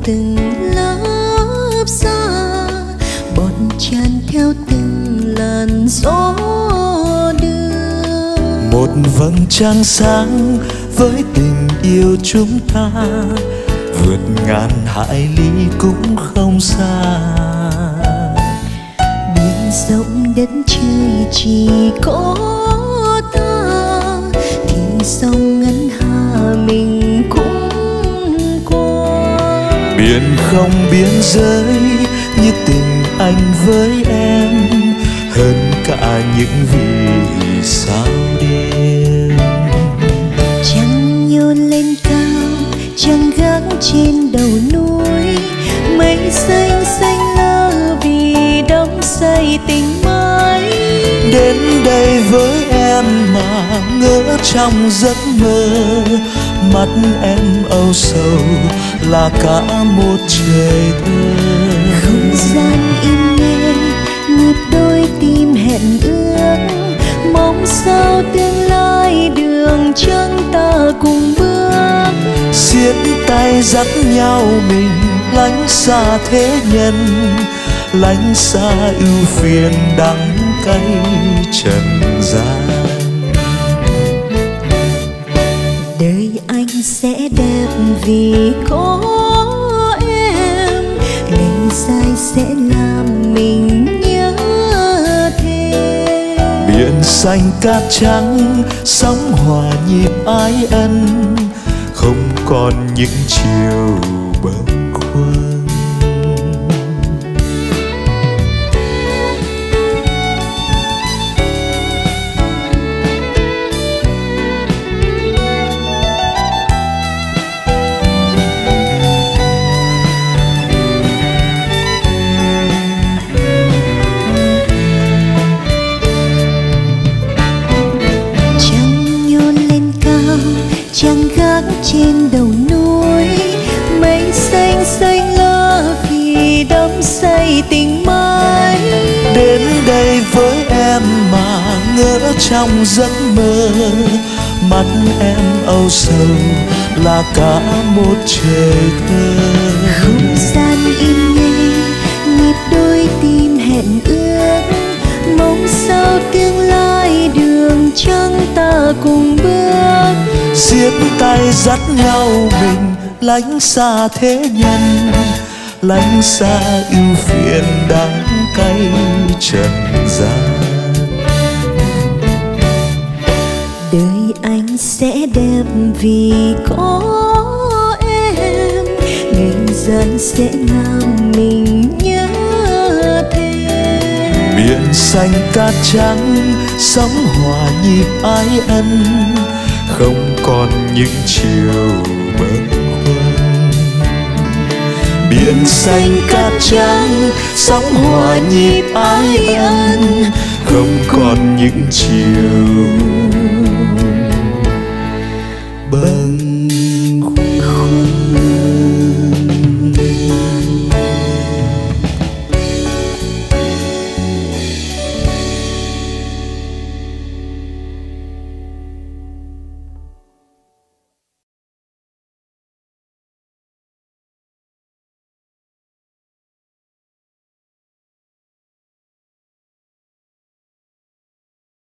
từng lớp xa, bọt tràn theo từng làn gió đưa. Một vầng trăng sáng với tình yêu chúng ta, vượt ngàn hải lý cũng không xa. Biển rộng đất trời chỉ có ta, thì sông ngân hà mình cũng qua. Biển không biên giới như tình anh với em, hơn cả những vì sao đêm. Trăng nhô lên cao, trăng gác trên đầu núi, mây xanh xanh lơ vì đắm say tình mãi. Đến đây với em mà ngỡ trong giấc mơ, mắt em âu sầu là cả một trời thơ. Không gian im nghe nhịp đôi tim hẹn ước, mong sao tương lai đường trăng ta cùng bước. Siết tay dắt nhau mình lánh xa thế nhân, lánh xa ưu phiền đắng cay trần gian. Đời anh sẽ đẹp vì có em, ngày dài sẽ làm mình nhớ thêm. Biển xanh cát trắng sóng hòa nhịp ái ân, không còn những chiều bâng khuâng. Trăng gác trên đầu núi, mây xanh xanh lơ vì đắm say tình mãi. Đến đây với em mà ngỡ trong giấc mơ, mắt em âu sầu là cả một trời thơ. Không gian im nghe nhịp đôi tim hẹn ước, mong sao tương lai đường trăng ta cùng bước. Siết tay dắt nhau mình lánh xa thế nhân, lánh xa ưu phiền đắng cay trần gian. Đời anh sẽ đẹp vì có em, ngày dài sẽ làm mình nhớ thêm. Biển xanh cát trắng sóng hòa nhịp ái ân, không còn những chiều bâng khuâng. Biển xanh cát trắng sóng hòa nhịp ái ân, không còn những chiều bâng